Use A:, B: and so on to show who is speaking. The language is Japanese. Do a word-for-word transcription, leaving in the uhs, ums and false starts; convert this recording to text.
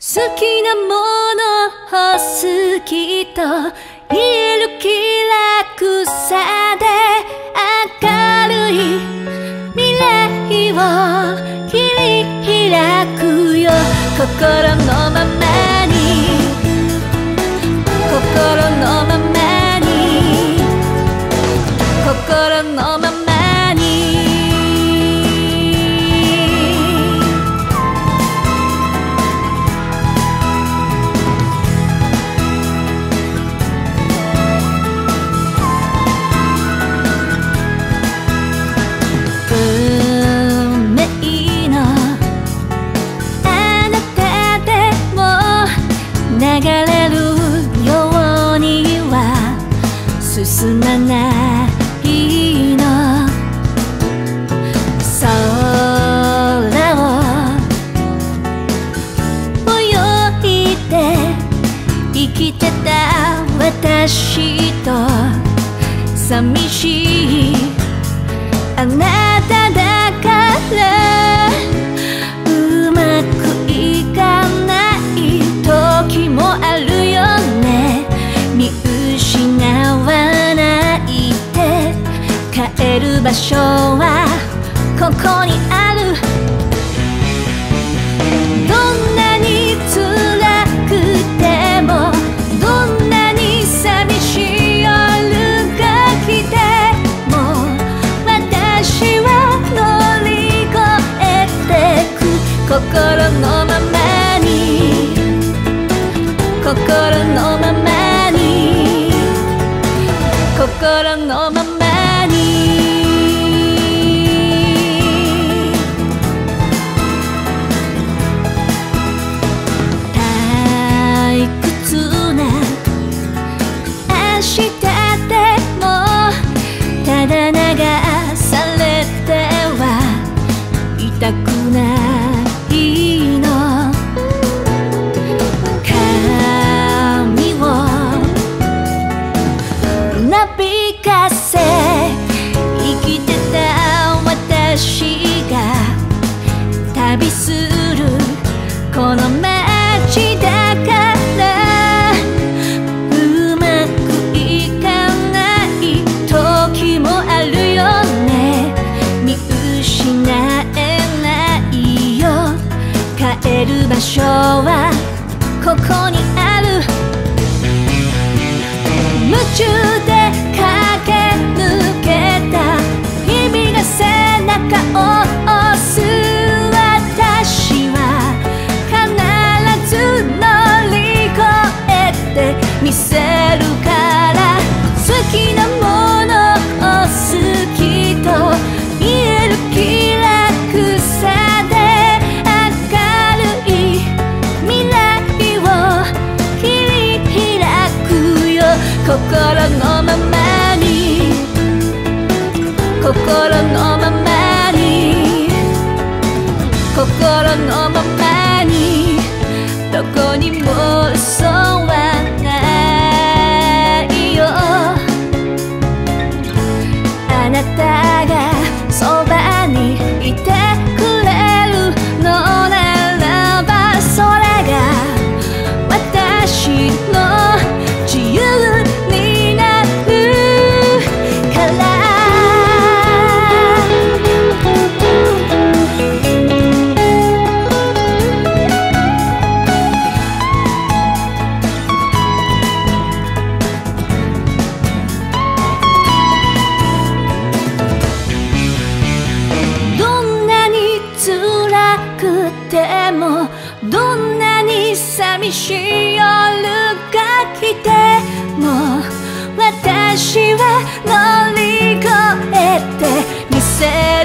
A: 好きなものを好きと言える気楽さで明るい未来を切り開くよ。心のままに心のままに心のままに流れるようには進まないの。空を泳いで生きてた私と寂しいあなただからうまくいかない時もあるよね。見失わないで帰る場所はここにある。どんなに辛くてもどんなに寂しい夜が来ても私は乗り越えてく。心のままに心のままに心のままに退屈な明日でもただ流されてはいたくないの。なびかせ生きてた私が旅するこの街だからうまくいかない時もあるよね。見失えないよ。帰る場所はここにある。夢中で駆け抜けた日々が背中を押す。私は必ず乗り越えてみせるから。好きなものを好きと言える気楽さで明るい未来を切り開くよ。心のままに心のままに心のままにどこにも嘘はないよ。あなたがそばにいてくれるのならばそれが私の自由になるから。どんなに辛くてもどんなに寂しい夜が来ても私は乗り越えてみせる。